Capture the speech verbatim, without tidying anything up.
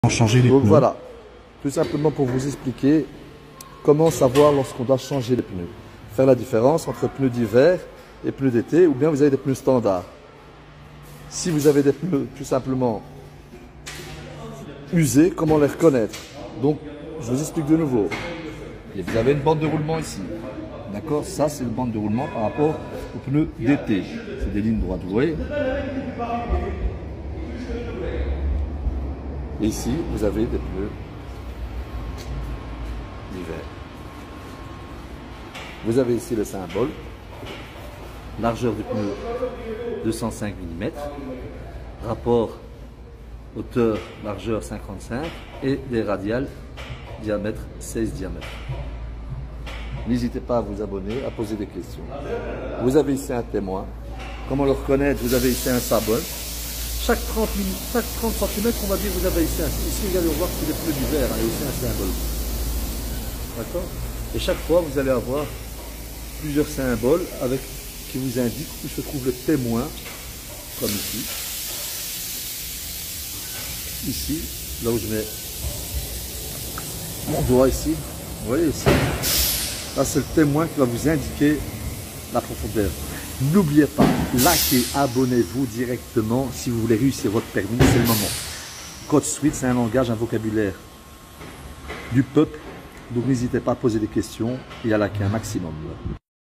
Changer les Donc pneus. voilà, tout simplement pour vous expliquer comment savoir lorsqu'on doit changer les pneus. Faire la différence entre pneus d'hiver et pneus d'été, ou bien vous avez des pneus standards. Si vous avez des pneus tout simplement usés, comment les reconnaître? Donc, je vous explique de nouveau. Et vous avez une bande de roulement ici. D'accord? Ça, c'est une bande de roulement par rapport aux pneus d'été. C'est des lignes droites, vous voyez? Et ici, vous avez des pneus d'hiver. Vous avez ici le symbole, largeur du pneu deux cent cinq millimètres, rapport hauteur largeur cinquante-cinq et des radiales diamètre seize diamètres. N'hésitez pas à vous abonner, à poser des questions. Vous avez ici un témoin. Comment le reconnaître? Vous avez ici un symbole. Chaque trente centimètres, on va dire, vous avez ici un symbole. Ici, regardez, on voit que c'est des pneus d'hiver, il y a aussi un symbole. D'accord? Et chaque fois, vous allez avoir plusieurs symboles avec, qui vous indiquent où se trouve le témoin, comme ici. Ici, là où je mets mon doigt ici, vous voyez ici. Là, c'est le témoin qui va vous indiquer la profondeur. N'oubliez pas, likez, abonnez-vous directement si vous voulez réussir votre permis, c'est le moment. Code Suite, c'est un langage, un vocabulaire du peuple. Donc n'hésitez pas à poser des questions et à liker un maximum.